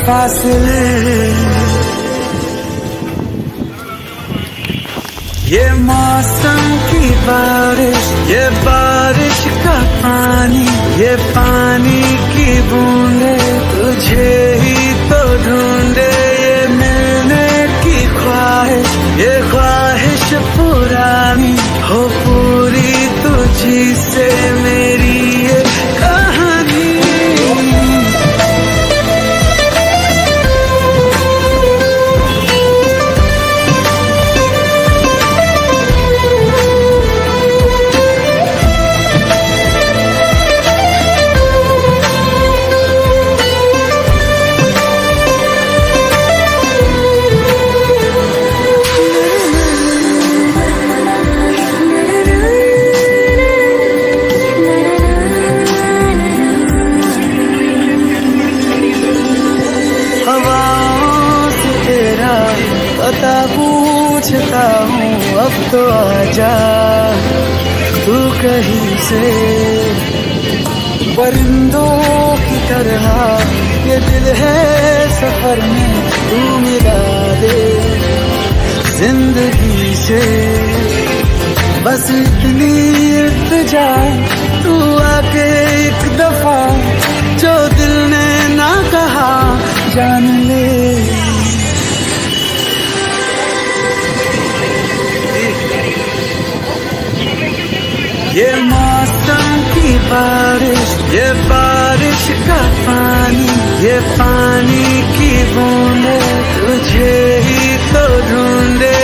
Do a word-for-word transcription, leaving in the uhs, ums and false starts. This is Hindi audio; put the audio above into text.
फासले, ये मौसम की बारिश, ये बारिश का पानी, ये पानी की बूंदे तुझे ही तो ढूंढे। ये मिलने की ख्वाहिश, ये ख्वाहिश पुरानी हो पूरी तुझी से मेरी ये कहानी। पता पूछता हूँ अब तो आजा तू कहीं से, परिंदों की तरह ये दिल है सफर में तू मिला दे जिंदगी से। बस इतनी इल्तिजा तू आके एक दफा जो दिल ने ना कहा जान ले। ये मौसम की बारिश, ये बारिश का पानी, ये पानी की बूंदे तुझे ही तो ढूंढे।